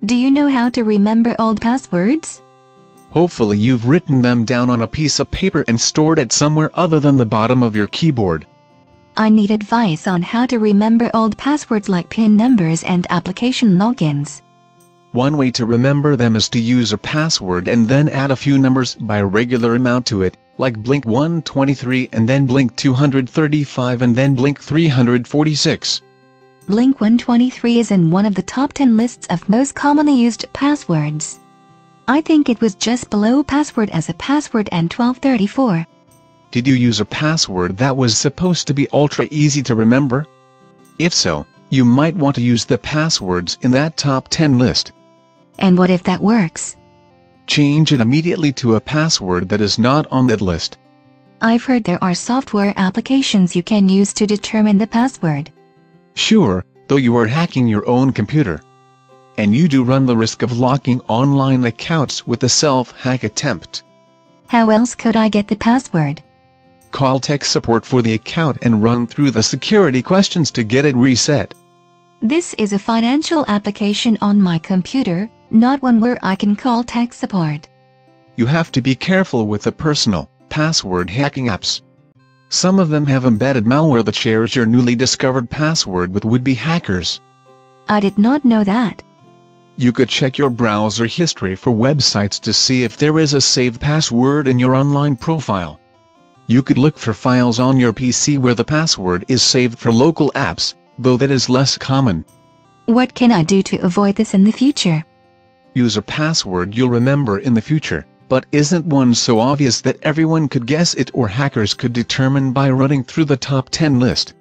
Do you know how to remember old passwords? Hopefully you've written them down on a piece of paper and stored it somewhere other than the bottom of your keyboard. I need advice on how to remember old passwords like PIN numbers and application logins. One way to remember them is to use a password and then add a few numbers by a regular amount to it, like blink 123 and then blink 235 and then blink 346. Blink 123 is in one of the top 10 lists of most commonly used passwords. I think it was just below password as a password and 1234. Did you use a password that was supposed to be ultra easy to remember? If so, you might want to use the passwords in that top 10 list. And what if that works? Change it immediately to a password that is not on that list. I've heard there are software applications you can use to determine the password. Sure, though you are hacking your own computer. And you do run the risk of locking online accounts with a self-hack attempt. How else could I get the password? Call tech support for the account and run through the security questions to get it reset. This is a financial application on my computer, not one where I can call tech support. You have to be careful with the personal password hacking apps. Some of them have embedded malware that shares your newly discovered password with would-be hackers. I did not know that. You could check your browser history for websites to see if there is a saved password in your online profile. You could look for files on your PC where the password is saved for local apps, though that is less common. What can I do to avoid this in the future? Use a password you'll remember in the future, but isn't one so obvious that everyone could guess it or hackers could determine by running through the top 10 list.